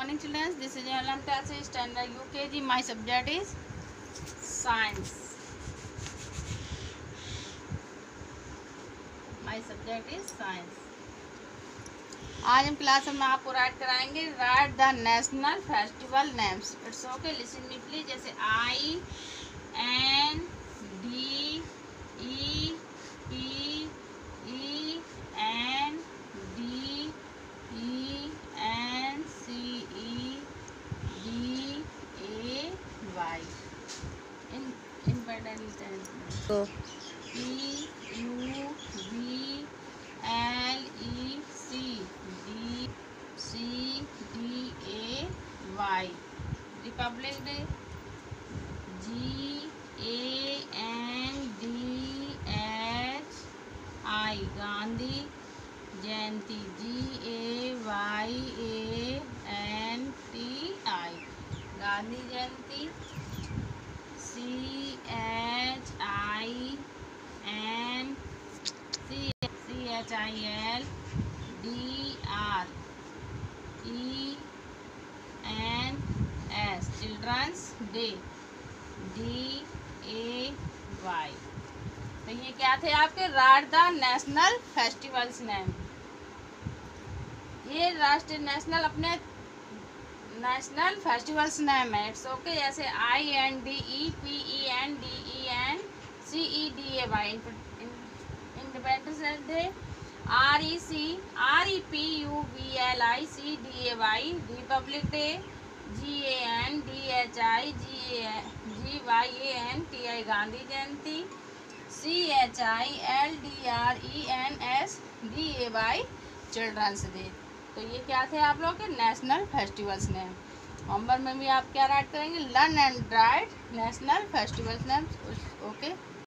morning children. This is Alam Tassi, standard UKG. My subject is science. आज हम class में आपको write कराएंगे. Write the national festival names. It's okay, listen me please. जैसे INDEPENDENcy. So EUVLECDCDAY. Republic Day. GANDHI. Gandhi Jayanti. GAYANTI. Gandhi Jayanti. CHILDRENS Children's Day. DAY. तो ये क्या थे आपके write the national festivals name. ये राष्ट्रीय national अपने national festivals name है. It's okay. जैसे INDEPENDENCEDAY independence day. REPUBLICDAY republic day. GANDHIGYANTI Gandhi Jayanti. CHILDRENSDAY children's day. तो ये क्या थे आप लोग के नेशनल फेस्टिवल्स नेम. होमवर्क में भी आप क्या राइट करेंगे? Learn and write national festivals name. Okay.